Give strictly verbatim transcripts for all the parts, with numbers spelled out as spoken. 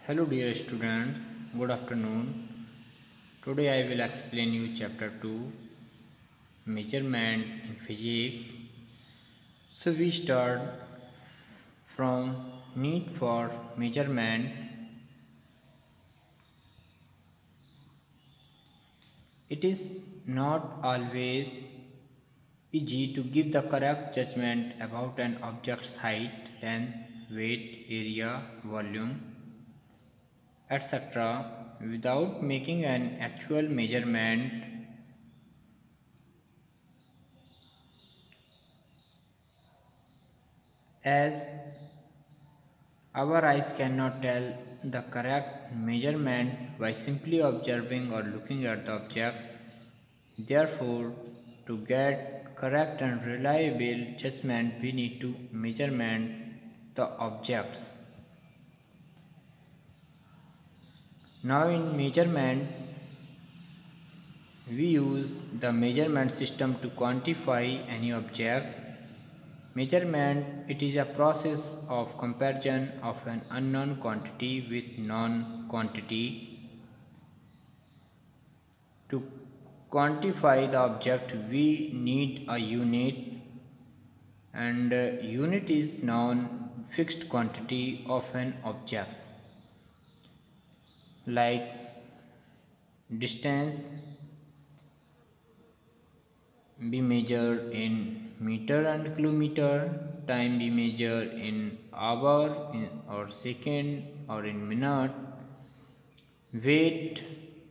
Hello dear student, good afternoon. Today I will explain you chapter two, measurement in physics. So we start from need for measurement. It is not always easy to give the correct judgment about an object's height, length, weight, area, volume, et cetera without making an actual measurement. As our eyes cannot tell the correct measurement by simply observing or looking at the object. Therefore, to get correct and reliable judgment, we need to measurement the objects. Now in measurement, we use the measurement system to quantify any object. Measurement, it is a process of comparison of an unknown quantity with known quantity. To quantify the object, we need a unit, and uh, unit is known fixed quantity of an object, like distance be measured in meter and kilometer, time be measured in hour in, or second or in minute, weight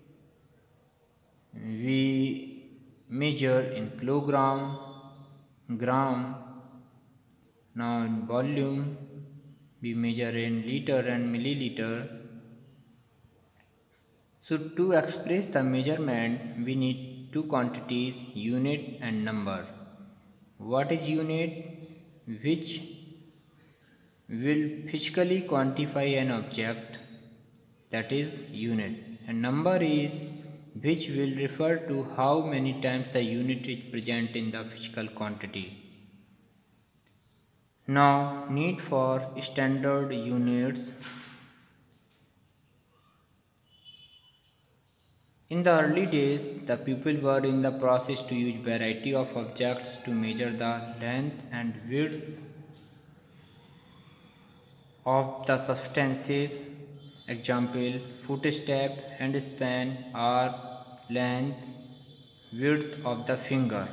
we measure in kilogram, gram. Now in volume we measure in liter and milliliter. So to express the measurement, we need two quantities, unit and number. What is unit? Which will physically quantify an object, that is unit, and number is which will refer to how many times the unit is present in the physical quantity. Now, need for standard units. In the early days, the people were in the process to use variety of objects to measure the length and width of the substances. Example, footstep, hand span, arm, length, width of the finger.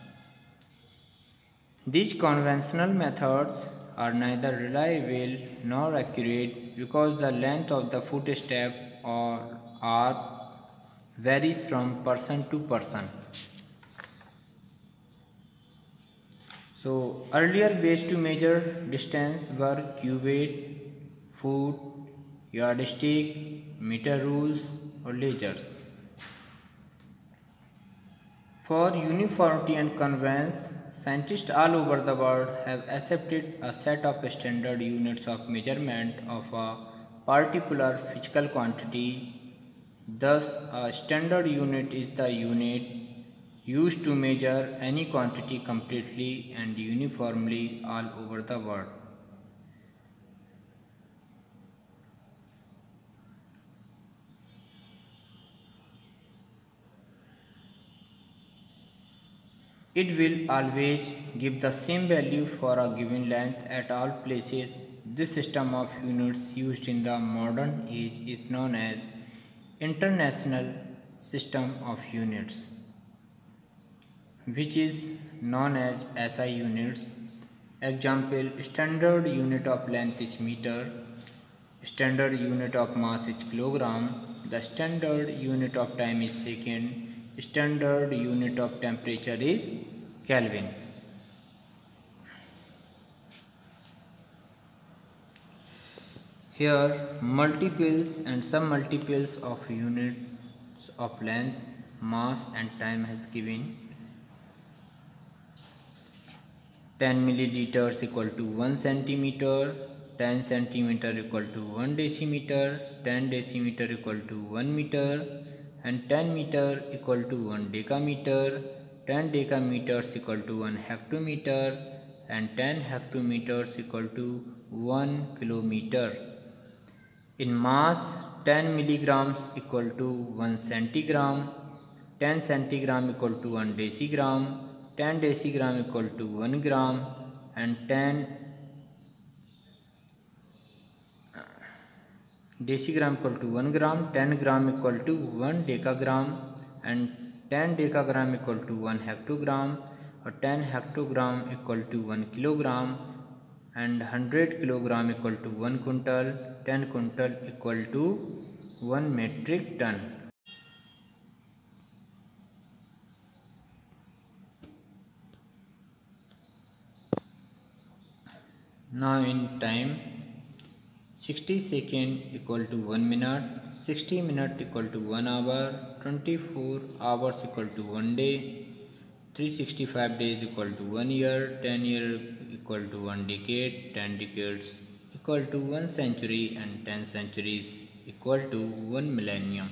These conventional methods are neither reliable nor accurate because the length of the footstep or arm varies from person to person. So earlier ways to measure distance were cubit, foot, yardstick, meter rules or lasers. For uniformity and convenience, scientists all over the world have accepted a set of standard units of measurement of a particular physical quantity. Thus, a standard unit is the unit used to measure any quantity completely and uniformly all over the world. It will always give the same value for a given length at all places. This system of units used in the modern age is known as International System of Units, which is known as S I units. Example, standard unit of length is meter, standard unit of mass is kilogram, the standard unit of time is second, standard unit of temperature is Kelvin. Here multiples and submultiples of units of length, mass and time has given. ten milliliters equal to one centimeter, ten centimeter equal to one decimeter, ten decimeter equal to one meter, and ten meter equal to one decameter, ten decameters equal to one hectometer, and ten hectometers equal to one kilometer. In mass, ten milligrams equal to one centigram, ten centigram equal to one decigram, ten decigram equal to one gram, and ten decigram equal to one gram, ten gram equal to one decagram, and ten decagram equal to one hectogram, or ten hectogram equal to one kilogram, and one hundred kilogram equal to one quintal, ten quintal equal to one metric ton. Now in time, sixty second equal to one minute, sixty minute equal to one hour, twenty-four hours equal to one day, three hundred sixty-five days equal to one year, ten year equal to one decade, ten decades equal to one century, and ten centuries equal to one millennium.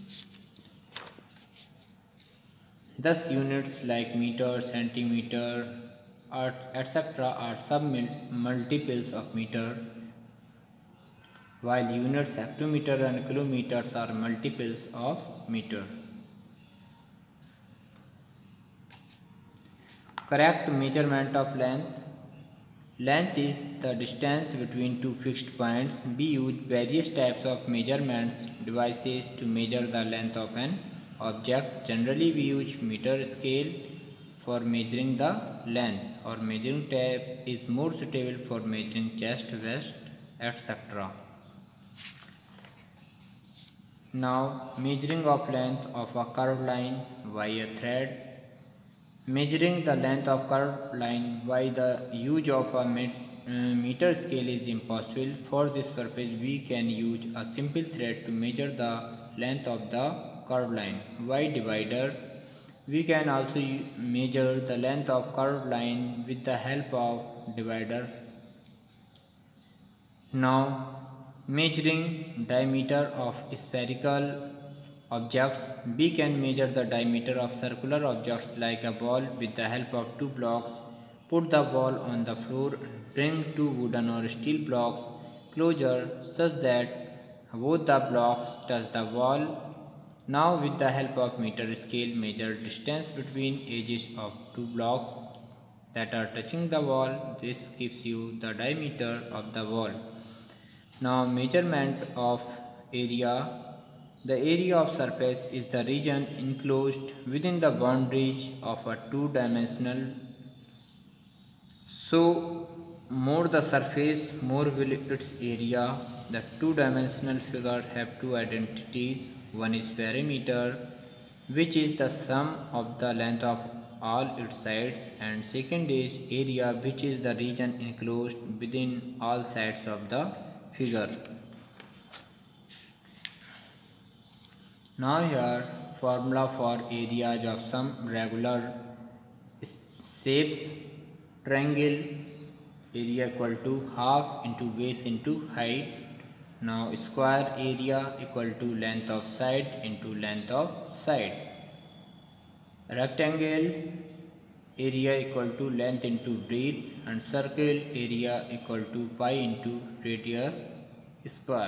Thus units like meter, centimeter, et cetera are sub-multiples of meter, while units hectometer and kilometers are multiples of meter. Correct measurement of length. Length is the distance between two fixed points. We use various types of measurements devices to measure the length of an object. Generally, we use meter scale for measuring the length, or measuring tape is more suitable for measuring chest, waist, et cetera. Now, measuring of length of a curved line by a thread. Measuring the length of curved line by the use of a meter scale is impossible. For this purpose, we can use a simple thread to measure the length of the curved line. Y divider. We can also measure the length of curved line with the help of divider. Now, measuring diameter of spherical objects. We can measure the diameter of circular objects like a ball with the help of two blocks. Put the ball on the floor, bring two wooden or steel blocks closer such that both the blocks touch the wall. Now with the help of meter scale, measure distance between edges of two blocks that are touching the wall. This gives you the diameter of the wall. Now measurement of area. The area of surface is the region enclosed within the boundaries of a two-dimensional. So, more the surface, more will its area. The two-dimensional figure have two identities. One is perimeter, which is the sum of the length of all its sides, and second is area, which is the region enclosed within all sides of the figure. Now here formula for areas of some regular shapes. Triangle area equal to half into base into height. Now square area equal to length of side into length of side. Rectangle area equal to length into breadth, and circle area equal to pi into radius square.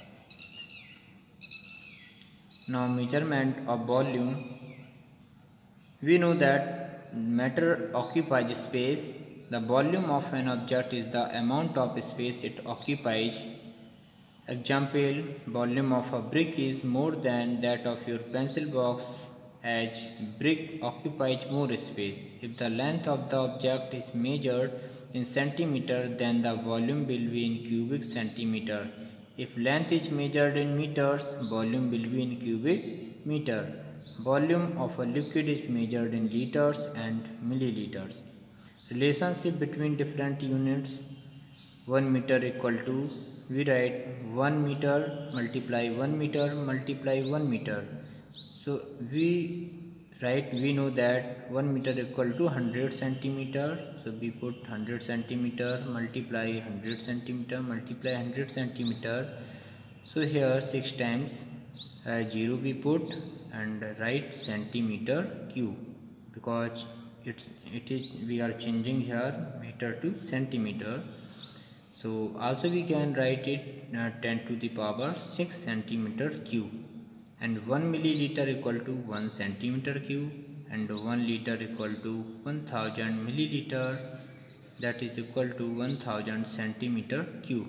Now measurement of volume. We know that matter occupies space. The volume of an object is the amount of space it occupies. Example, volume of a brick is more than that of your pencil box, as brick occupies more space. If the length of the object is measured in centimeter, then the volume will be in cubic centimeter. If length is measured in meters, volume will be in cubic meter. Volume of a liquid is measured in liters and milliliters. Relationship between different units. one meter equal to, we write one meter multiply one meter multiply one meter. So we write, we know that one meter equal to one hundred centimeter. So we put one hundred centimeter multiply one hundred centimeter multiply one hundred centimeter. So here six times uh, zero we put and write centimeter cube, because it it is we are changing here meter to centimeter. So also we can write it uh, ten to the power six centimeter cube, and one milliliter equal to one centimeter cube, and one liter equal to one thousand milliliter, that is equal to one thousand centimeter cube.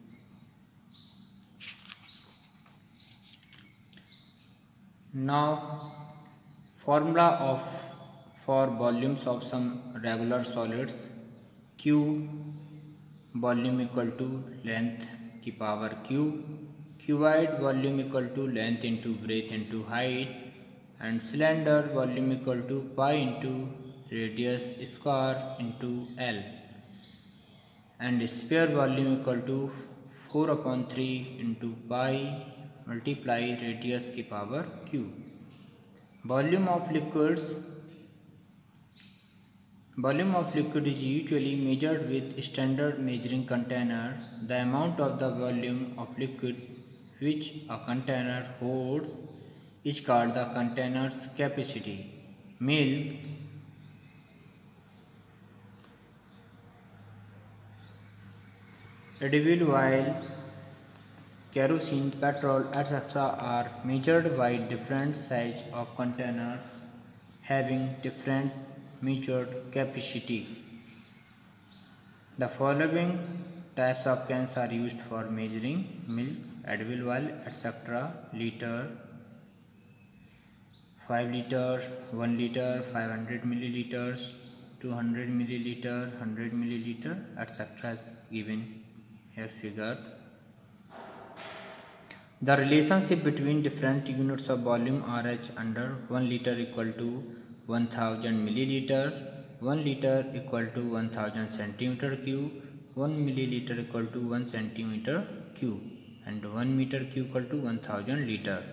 Now formula of for volumes of some regular solids: Q volume equal to length की power cube, cuboid volume equal to length into breadth into height, and cylinder volume equal to pi into radius square into L, and sphere volume equal to four upon three into pi multiply radius की power cube. Volume of liquids Volume of liquid is usually measured with standard measuring container. The amount of the volume of liquid which a container holds is called the container's capacity. Milk, edible oil, kerosene, petrol, et cetera are measured by different size of containers having different measured capacity. The following types of cans are used for measuring milk, edible oil, et cetera: liter, five liter, one liter, five hundred milliliters, two hundred milliliter, one hundred milliliter, et cetera is given here figure. The relationship between different units of volume R H under one liter equal to one thousand milliliter, one liter equal to one thousand centimeter cube, one milliliter equal to one centimeter cube, and one meter cube equal to one thousand liter.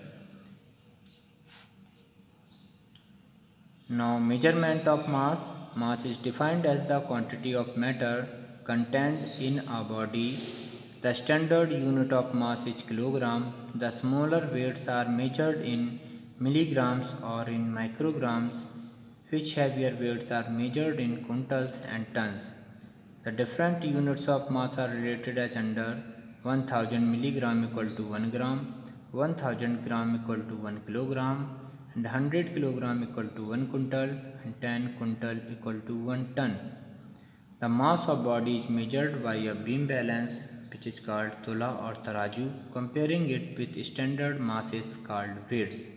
Now measurement of mass. Mass is defined as the quantity of matter contained in a body. The standard unit of mass is kilogram. The smaller weights are measured in milligrams or in micrograms, which heavier weights are measured in quintals and tons. The different units of mass are related as under: one thousand milligram equal to one gram, one thousand gram equal to one kilogram, and one hundred kilogram equal to one quintal, and ten quintal equal to one ton. The mass of body is measured by a beam balance, which is called tola or taraju. Comparing it with standard mass is called weights.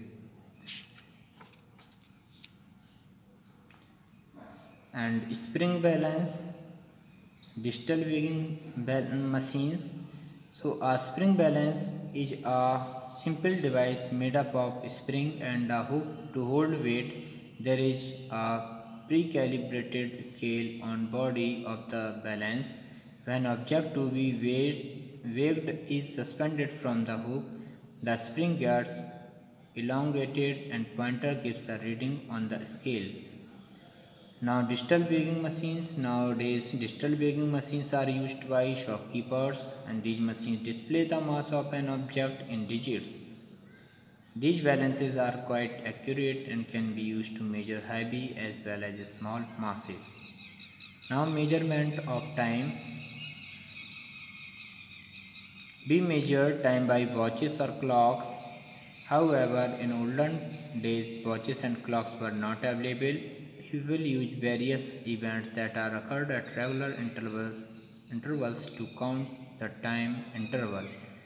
And spring balance, digital weighing machines. So a spring balance is a simple device made up of spring and a hook to hold weight. There is a pre-calibrated scale on body of the balance. When object to be weighed, weighed is suspended from the hook, the spring gets elongated and pointer gives the reading on the scale. Now digital weighing machines. Nowadays digital weighing machines are used by shopkeepers, and these machines display the mass of an object in digits. These balances are quite accurate and can be used to measure heavy as well as small masses. Now measurement of time. We measure time by watches or clocks. However, in olden days watches and clocks were not available. We will use various events that are occurred at regular intervals, intervals to count the time interval.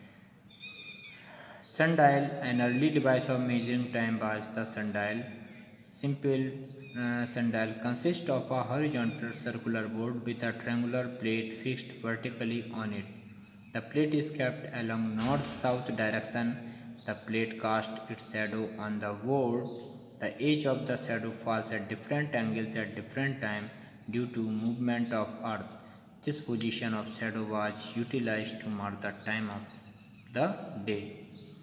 Sundial, an early device of measuring time, was the sundial. Simple uh, sundial consists of a horizontal circular board with a triangular plate fixed vertically on it. The plate is kept along north-south direction. The plate casts its shadow on the board. The edge of the shadow falls at different angles at different time due to movement of earth. This position of shadow was utilized to mark the time of the day.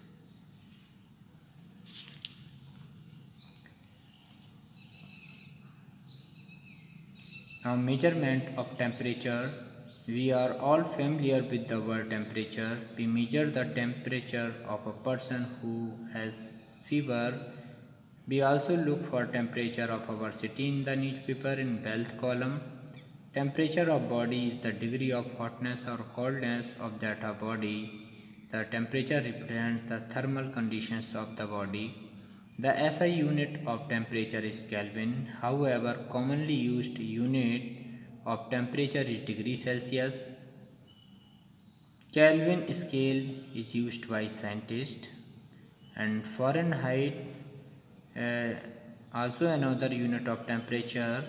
Now measurement of temperature. We are all familiar with the word temperature. We measure the temperature of a person who has fever. We also look for temperature of our city in the newspaper in health column. Temperature of body is the degree of hotness or coldness of that of body. The temperature represents the thermal conditions of the body. The S I unit of temperature is Kelvin. However, commonly used unit of temperature is degree Celsius. Kelvin scale is used by scientists, and Fahrenheit uh, also another unit of temperature,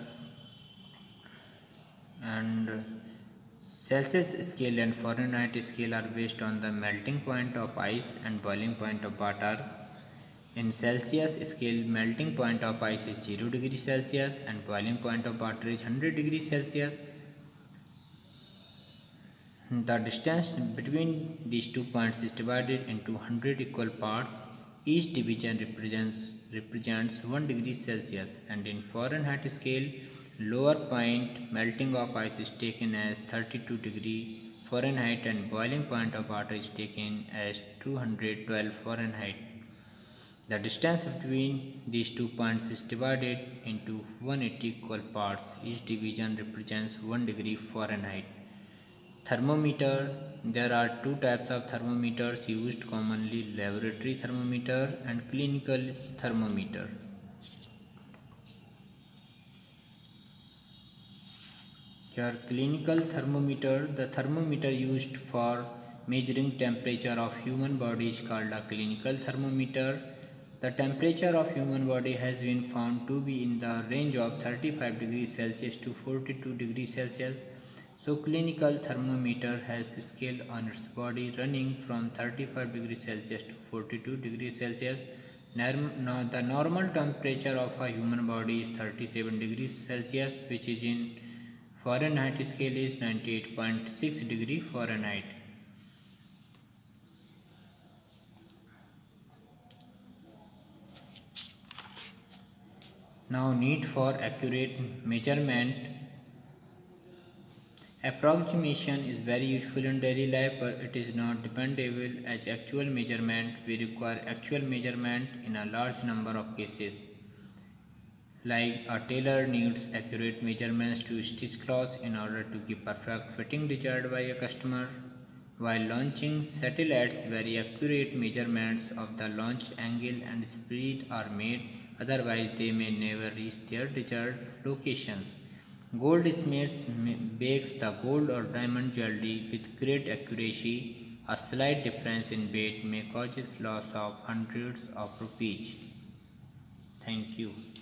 and Celsius scale and Fahrenheit scale are based on the melting point of ice and boiling point of water. In Celsius scale, melting point of ice is zero degree Celsius and boiling point of water is one hundred degree Celsius. The distance between these two points is divided into one hundred equal parts. Each division represents represents one degree Celsius, and in Fahrenheit scale, lower point melting of ice is taken as thirty-two degree Fahrenheit and boiling point of water is taken as two hundred twelve Fahrenheit. The distance between these two points is divided into one hundred eighty equal parts. Each division represents one degree Fahrenheit. Thermometer. There are two types of thermometers used commonly: laboratory thermometer and clinical thermometer. Here, clinical thermometer. The thermometer used for measuring temperature of human body is called a clinical thermometer. The temperature of human body has been found to be in the range of thirty-five degrees Celsius to forty-two degrees Celsius. So clinical thermometer has a scale on its body running from thirty-five degrees Celsius to forty-two degrees Celsius. Now the normal temperature of a human body is thirty-seven degrees Celsius, which is in Fahrenheit scale is ninety-eight point six degree Fahrenheit. Now, need for accurate measurement. Approximation is very useful in daily life, but it is not dependable as actual measurement. We require actual measurement in a large number of cases. Like a tailor needs accurate measurements to stitch clothes in order to give perfect fitting desired by a customer. While launching satellites, very accurate measurements of the launch angle and speed are made, otherwise they may never reach their desired locations. Goldsmiths bakes the gold or diamond jewelry with great accuracy. A slight difference in weight may cause loss of hundreds of rupees. Thank you.